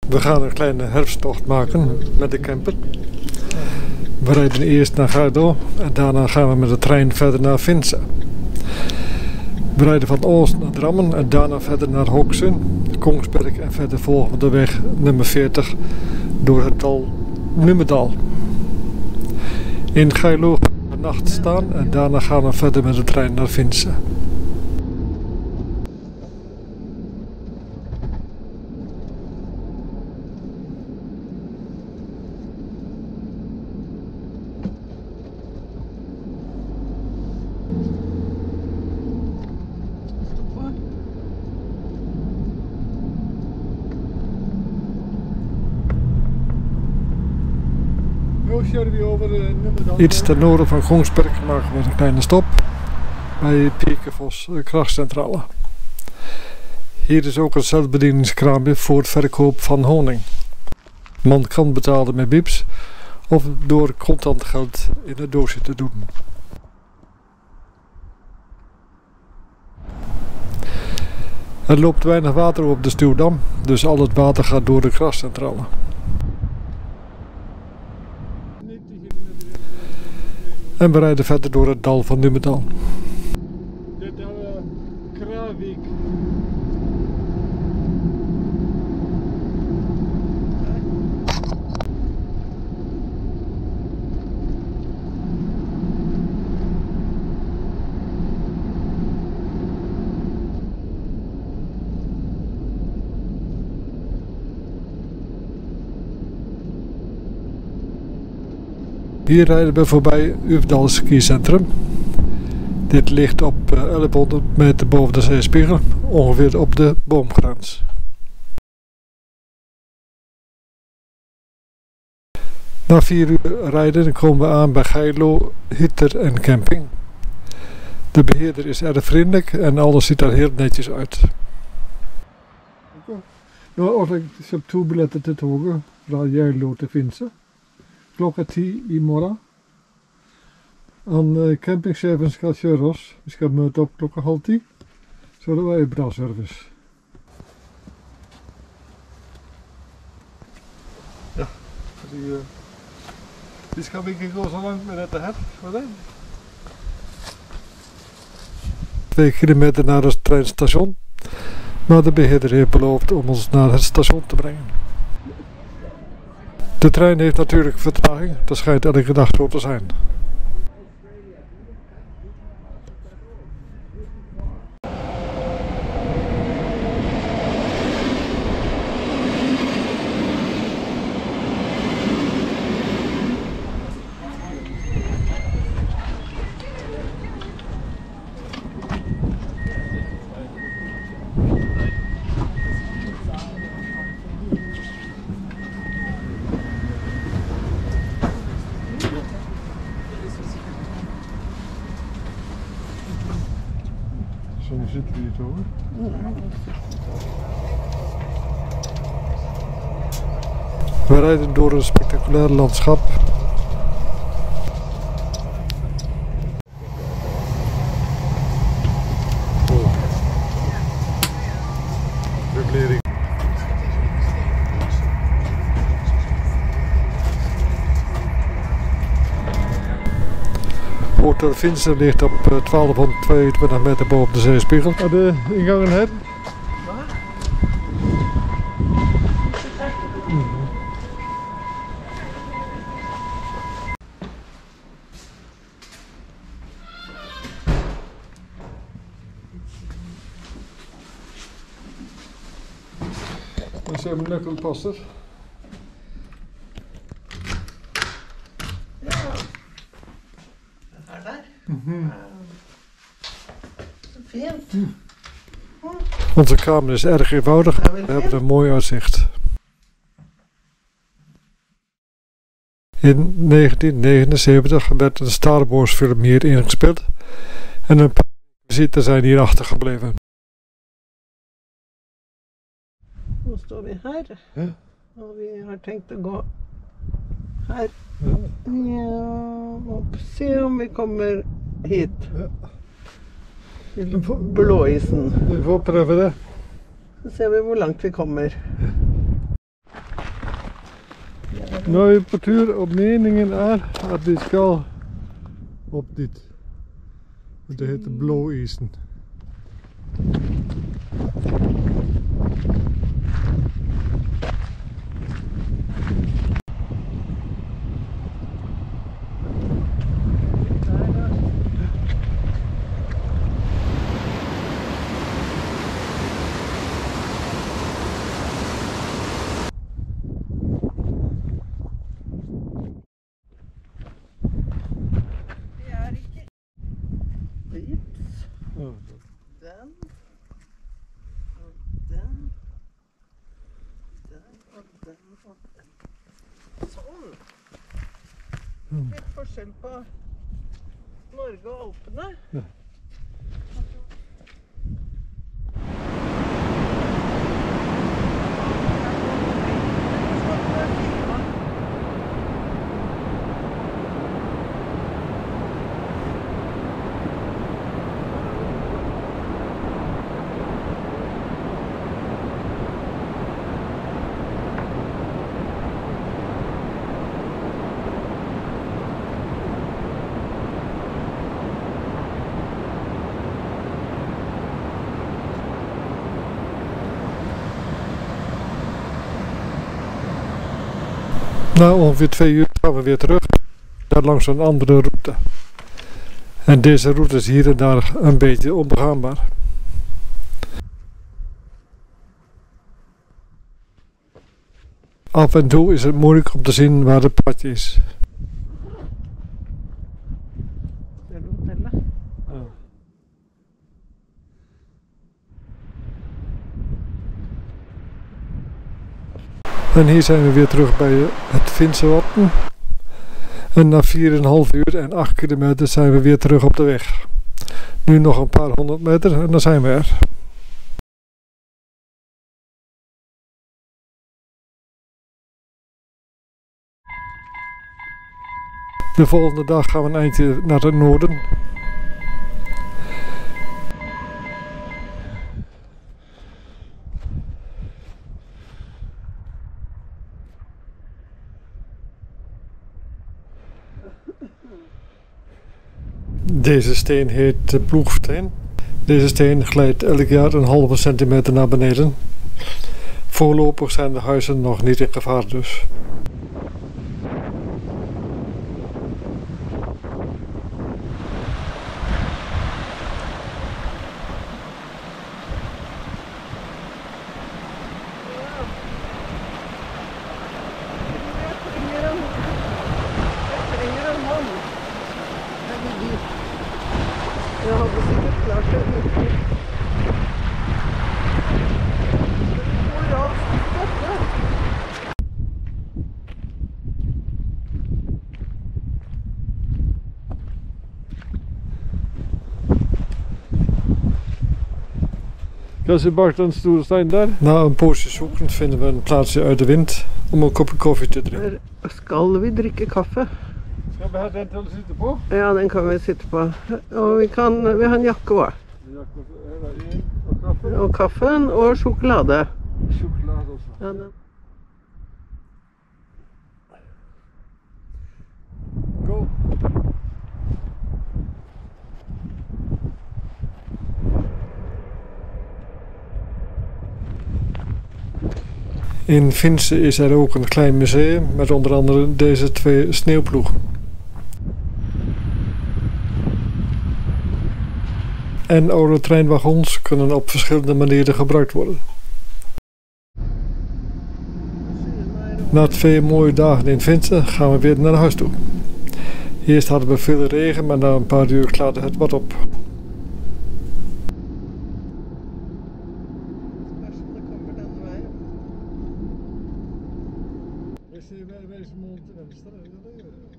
We gaan een kleine herfsttocht maken met de camper. We rijden eerst naar Gaarlo en daarna gaan we met de trein verder naar Finse. We rijden van Oost naar Drammen en daarna verder naar Hokksund, Kongsberg en verder volgen we de weg nummer 40 door het dal Numedal. In Gaarlo gaan we de nacht staan en daarna gaan we verder met de trein naar Finse. Iets ten noorden van Kongsberg maken we een kleine stop bij Piekenvos krachtcentrale. Hier is ook een zelfbedieningskraampje voor het verkoop van honing. Man kan betalen met bips of door contant geld in het doosje te doen. Er loopt weinig water op de Stuwdam, dus al het water gaat door de krachtcentrale. En we rijden verder door het dal van Numedal. Dit is Kravik. Hier rijden we voorbij Ufdal skicentrum. Dit ligt op 1100 meter boven de zeespiegel, ongeveer op de boomgrens. Na 4 uur rijden komen we aan bij Gaarlo Hitter en Camping. De beheerder is erg vriendelijk en alles ziet er heel netjes uit. Ja, als ik heb 2 biljetten te togen van Gaarlo te Finse. Klokkan 10 i morgen. En campingchefen skal kjøre oss. Vi skal møte opp klokka 9:30. Så det var en bra service. Ja, die skal vi ikke gå så langt med dette her. Var det? 2 kilometer naar het treinstation. Maar de beheerder heeft beloofd om ons naar het station te brengen. De trein heeft natuurlijk vertraging, dat schijnt elke dag zo te zijn. Zo zitten we hier toch? We rijden door een spectaculair landschap. Hotel Finse ligt op 1222 meter boven de zeespiegel. De ingangen hebben. Dan zijn we lekker passen. Onze kamer is erg eenvoudig. We hebben een mooi uitzicht. In 1979 werd een Star Wars film hier ingespeeld en een paar visiten zijn hier achtergebleven. Nu står vi här. Ja. Och vi har tänkt att gå här. Ja, och se om vi kommer hit. Ja. Till Blåisen. Vi får pröva det. Så ser vi hur långt vi kommer. Nou, je portuur op meningen aan, dat dit skal op dit. Dat heet de blåisen. Litt forskjell på Norge og Alpene. Ja. Na ongeveer 2 uur gaan we weer terug, daar langs een andere route. En deze route is hier en daar een beetje onbegaanbaar. Af en toe is het moeilijk om te zien waar het pad is. En hier zijn we weer terug bij het Finse Watten. En na 4,5 uur en 8 kilometer zijn we weer terug op de weg. Nu nog een paar 100 meter en dan zijn we er. De volgende dag gaan we een eindje naar het noorden. Deze steen heet de Ploegsteen. Deze steen glijdt elk jaar een halve centimeter naar beneden. Voorlopig zijn de huizen nog niet in gevaar dus. Jeg hadde sikkert klart det. Ja, ze bakt een stoere steen daar. Na een poosje zoeken vinden we een plaatsje uit de wind om een kopje koffie te drinken. Skal vi drikke kaffe? Skal vi ha den til å sitte på? Ja, den kan vi sitte på. Og vi har en jakke også. Og kaffen og sjokolade. Sjokolade også. Ja, den. Go! In Finse is er ook een klein museum met onder andere deze 2 sneeuwploegen. En oude treinwagons kunnen op verschillende manieren gebruikt worden. Na 2 mooie dagen in Finse gaan we weer naar huis toe. Eerst hadden we veel regen, maar na een paar uur klaarde het wat op. Hvis jeg reiser mot venstre, eller det gjør jeg.